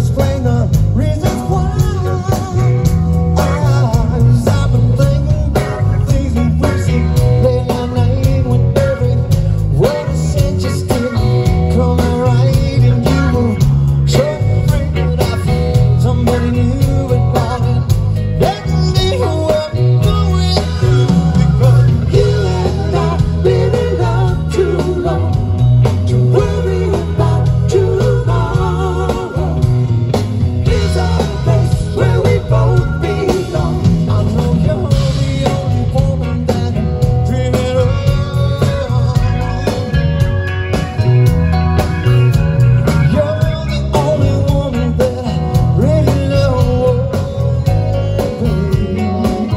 explain the reasons why. I've been thinking about things that we see late at night when every word is said just didn't come out right, and you were so afraid that I found somebody new and darling, let me walk going through, because you and I really love too long to worry about tomorrow. Is a place where we both belong. I know you're the only woman that I'm dreaming of. You're the only woman that I really love, baby.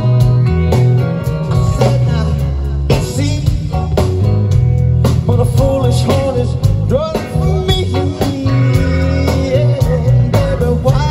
I said now, see, but a foolish heart is running from me. Yeah, baby, why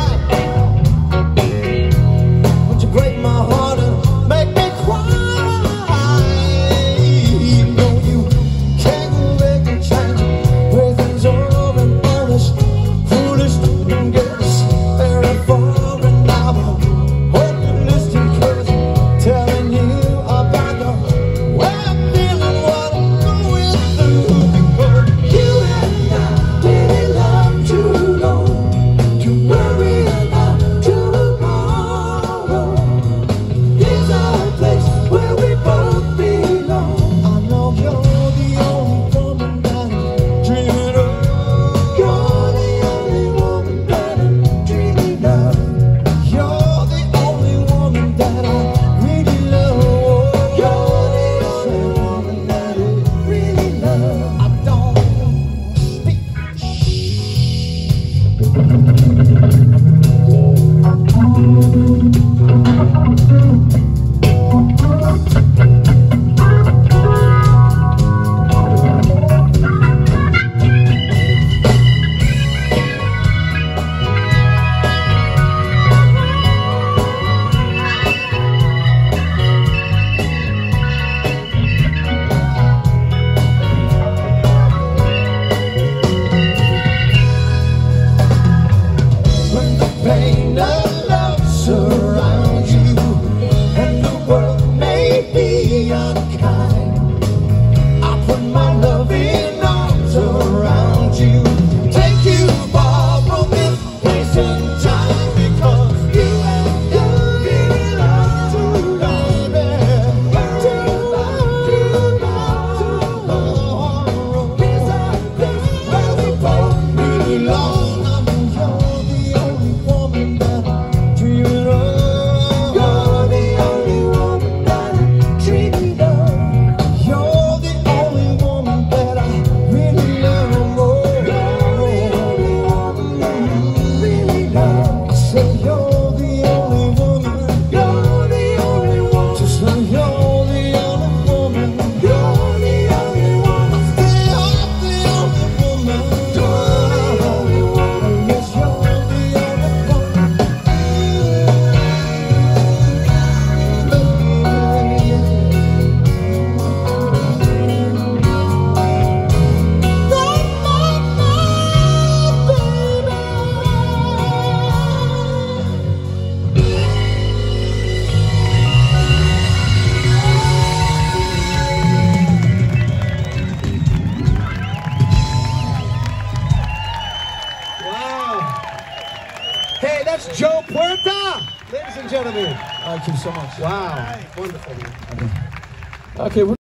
would you break my heart and make me cry? No, you can't go back and change where things are, and all this foolish can get us very far. And I will hope you listen, 'cause telling you about the way I'm feeling, what I'm going through, because you and I really love too long to worry about tomorrow. Is a place where we both belong. I know you're the only woman that I'm dreaming of. You're the only woman that I'm dreaming of. You're the only woman that I really love. You're the only woman that I really love. I don't speak. When the pain of love surrounds you and the world may be unkind, I put my loving arms around you, take you far from this place and time, because you and I really love too long, too long. Is a place where we both belong. I know you're the only woman that I'm dreaming of. You're the only woman that I'm dreaming of. You're the only woman that I really love. You're the only woman that I really love. I said you're the only woman. You're the only woman. Just like you're the only woman. You're the only woman. I said you're the only woman. You're the only woman. Yes, you're the only woman. Wow. Hey, that's Joe Puerta, ladies and gentlemen. Thank you so much. Wow. Wonderful, man. Okay.